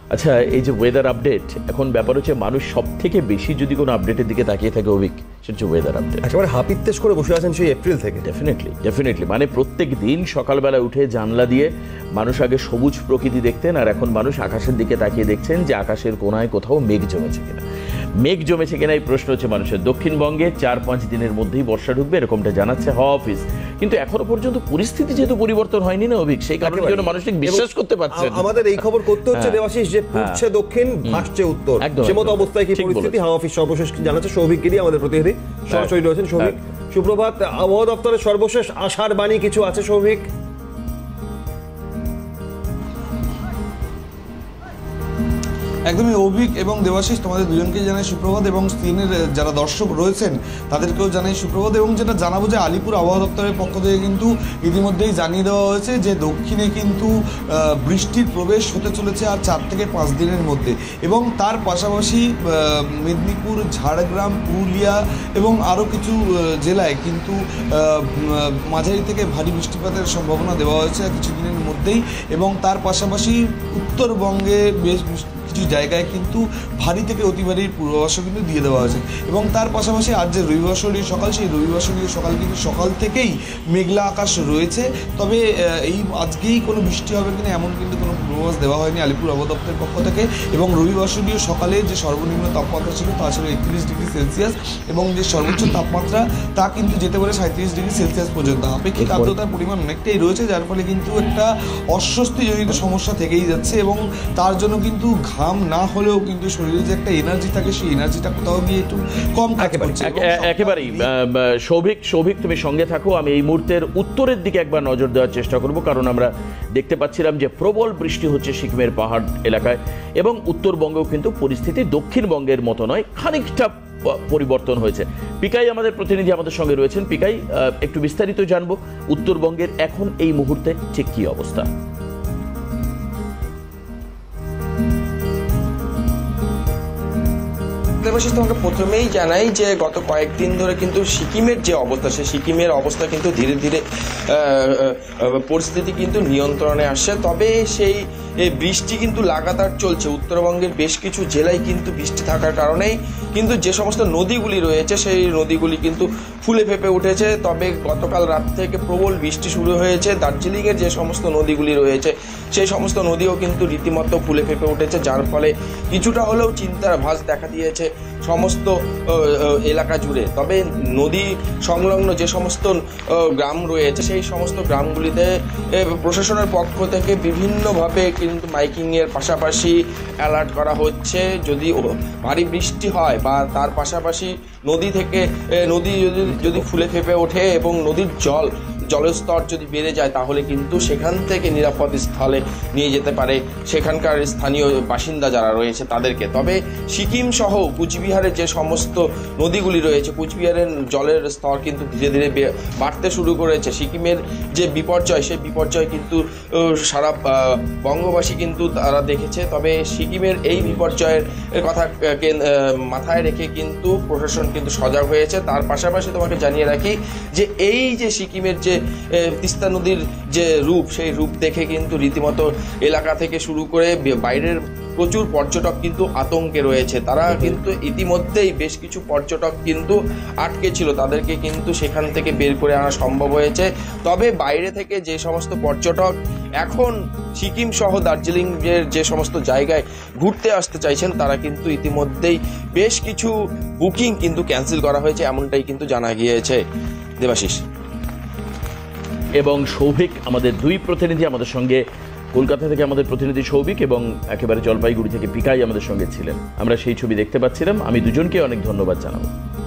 আচ্ছা, এই যে ওয়েদার আপডেট, এখন ব্যাপার হচ্ছে মানুষ সব থেকে বেশি যদি কোনো আপডেটের দিকে তাকিয়ে থাকে অভিক, সেটা হচ্ছে ওয়েদার আপডেট। একেবারে হাপিত্তেশ করে বসে আছেন সেই এপ্রিল থেকে। ডেফিনেটলি মানে প্রত্যেক দিন সকালবেলা উঠে জানলা দিয়ে মানুষ আগে সবুজ প্রকৃতি দেখতেন, আর এখন মানুষ আকাশের দিকে তাকিয়ে দেখছেন যে আকাশের কোনায় কোথাও মেঘ জমেছে কিনা। মেঘ জমেছে কিনা এই প্রশ্ন হচ্ছে মানুষের। দক্ষিণবঙ্গে 4-5 দিনের মধ্যেই বর্ষা ঢুকবে এরকমটা জানাচ্ছে হাওয়া অফিস, কিন্তু এখনো পর্যন্ত পরিস্থিতি যেহেতু পরিবর্তন হয়নি না অভিক, সেই কারণে জন্য মানুষ বিশ্বাস করতে পারছে। আমাদের এই খবর করতে হচ্ছে দেবাশিস যে পূর্বছে দক্ষিণ, ভাসছে উত্তর, সে মতো অবস্থায় কি পরিস্থিতি হাওয়া অফিস সর্বশেষ জানাচ্ছে সৌভিক গিরি আমাদের প্রতিনিধি সরাসরি রয়েছেন। সৌভিক, সুপ্রভাত। আবহাওয়া দপ্তরের সর্বশেষ আশার বাণী কিছু আছে সৌভিক? একদমই অভিক এবং দেবাশিস, তোমাদের দুজনকেই জানাই সুপ্রভাত এবং স্ক্রিনের যারা দর্শক রয়েছেন তাদেরকেও জানাই সুপ্রভাত। এবং যেটা জানাবো যে আলিপুর আবহাওয়া দপ্তরের পক্ষ থেকে কিন্তু ইতিমধ্যেই জানিয়ে দেওয়া হয়েছে যে দক্ষিণে কিন্তু বৃষ্টির প্রবেশ হতে চলেছে আর 4 থেকে 5 দিনের মধ্যে, এবং তার পাশাপাশি মেদিনীপুর, ঝাড়গ্রাম, পুরুলিয়া এবং আরও কিছু জেলায় কিন্তু মাঝারি থেকে ভারী বৃষ্টিপাতের সম্ভাবনা দেওয়া হয়েছে কিছুদিনের মধ্যেই। এবং তার পাশাপাশি উত্তরবঙ্গে বেশ কিছু জায়গায় কিন্তু ভারী থেকে অতি ভারীর পূর্বাভাসও কিন্তু দিয়ে দেওয়া হয়েছে। এবং তার পাশাপাশি আজ যে রবিবাসরীয় সকাল, সেই রবিবাসরীয় সকাল কিন্তু সকাল থেকেই মেঘলা আকাশ রয়েছে। তবে এই আজকেই কোনো বৃষ্টি হবে কিনা এমন কিন্তু কোনো পূর্বাভাস দেওয়া হয়নি আলিপুর আবহাওয়া দপ্তরের পক্ষ থেকে। এবং রবিবাসরীয় সকালে যে সর্বনিম্ন তাপমাত্রা ছিল তা ছিল 31 ডিগ্রি সেলসিয়াস, এবং যে সর্বোচ্চ তাপমাত্রা তা কিন্তু যেতে পারে 37 ডিগ্রি সেলসিয়াস পর্যন্ত। আপেক্ষিক আর্দ্রতার পরিমাণ অনেকটাই রয়েছে, যার ফলে কিন্তু একটা অস্বস্তিজনিত সমস্যা থেকেই যাচ্ছে। এবং তার জন্য কিন্তু ঘাম না হলেও কিন্তু শরীরে যে একটা এনার্জি থাকে, সেই এনার্জিটা কোথাও গিয়ে একটু কম কাজ করছে। একেবারেই সৌভিক তুমি সঙ্গে থাকো, আমি এই মুহূর্তের উত্তরের দিকে একবার নজর দেওয়ার চেষ্টা করব, কারণ আমরা দেখতে পাচ্ছিলাম যে প্রবল বৃষ্টি হচ্ছে সিকিমের পাহাড় এলাকায়, এবং উত্তরবঙ্গেও কিন্তু পরিস্থিতি দক্ষিণবঙ্গের মতো নয়, খানিকটা পরিবর্তন হয়েছে। পিকাই আমাদের প্রতিনিধি আমাদের সঙ্গে রয়েছেন। পিকাই, একটু বিস্তারিত জানবো উত্তরবঙ্গের এখন এই মুহূর্তে ঠিক কি অবস্থা? তোমাকে প্রথমেই জানাই যে গত কয়েকদিন ধরে কিন্তু সিকিমের যে অবস্থা, সেই সিকিমের অবস্থা কিন্তু ধীরে ধীরে পরিস্থিতি কিন্তু নিয়ন্ত্রণে আসছে। তবে সেই বৃষ্টি কিন্তু লাগাতার চলছে। উত্তরবঙ্গের বেশ কিছু জেলায় কিন্তু বৃষ্টি থাকার কারণেই কিন্তু যে সমস্ত নদীগুলি রয়েছে সেই নদীগুলি কিন্তু ফুলে ফেঁপে উঠেছে। তবে গতকাল রাত থেকে প্রবল বৃষ্টি শুরু হয়েছে। দার্জিলিংয়ের যে সমস্ত নদীগুলি রয়েছে সেই সমস্ত নদীও কিন্তু রীতিমতো ফুলে ফেঁপে উঠেছে, যার ফলে কিছুটা হলেও চিন্তার ভাঁজ দেখা দিয়েছে সমস্ত এলাকা জুড়ে। তবে নদী সংলগ্ন যে সমস্ত গ্রাম রয়েছে সেই সমস্ত গ্রামগুলিতে প্রশাসনের পক্ষ থেকে বিভিন্নভাবে কিন্তু মাইকিংয়ের পাশাপাশি অ্যালার্ট করা হচ্ছে। যদি ভারী বৃষ্টি হয় বা তার পাশাপাশি নদী থেকে যদি ফুলে ফেঁপে ওঠে এবং নদীর জলস্তর যদি বেড়ে যায়, তাহলে কিন্তু সেখান থেকে নিরাপদ স্থলে নিয়ে যেতে পারে সেখানকার স্থানীয় বাসিন্দা যারা রয়েছে তাদেরকে। তবে সিকিম সহ কুচবিহারের যে সমস্ত নদীগুলি রয়েছে, কুচবিহারের জলের স্তর কিন্তু ধীরে ধীরে বাড়তে শুরু করেছে। সিকিমের যে বিপর্যয়, সেই বিপর্যয় কিন্তু সারা বঙ্গবাসী কিন্তু তারা দেখেছে। তবে সিকিমের এই বিপর্যয়ের কথা মাথায় রেখে কিন্তু প্রশাসন কিন্তু সজাগ হয়েছে। তার পাশাপাশি তোমাকে জানিয়ে রাখি যে এই যে সিকিমের যে তিস্তা নদীর যে রূপ, সেই রূপ দেখে কিন্তু রীতিমতো এলাকা থেকে শুরু করে বাইরের প্রচুর পর্যটক কিন্তু আতঙ্কে রয়েছে। তারা কিন্তু ইতিমধ্যেই বেশ কিছু পর্যটক কিন্তু আটকে ছিল, তাদেরকে কিন্তু সেখান থেকে বের করে আনা সম্ভব হয়েছে। তবে বাইরে থেকে যে সমস্ত পর্যটক এখন সিকিম সহ দার্জিলিংয়ের যে সমস্ত জায়গায় ঘুরতে আসতে চাইছেন, তারা কিন্তু ইতিমধ্যেই বেশ কিছু বুকিং কিন্তু ক্যান্সেল করা হয়েছে, এমনটাই কিন্তু জানা গিয়েছে। দেবাশিস এবং সৌভিক, আমাদের দুই প্রতিনিধি আমাদের সঙ্গে, কলকাতা থেকে আমাদের প্রতিনিধি সৌভিক এবং একেবারে জলপাইগুড়ি থেকে পিকাই আমাদের সঙ্গে ছিলেন। আমরা সেই ছবি দেখতে পাচ্ছিলাম। আমি দুজনকে অনেক ধন্যবাদ জানাবো।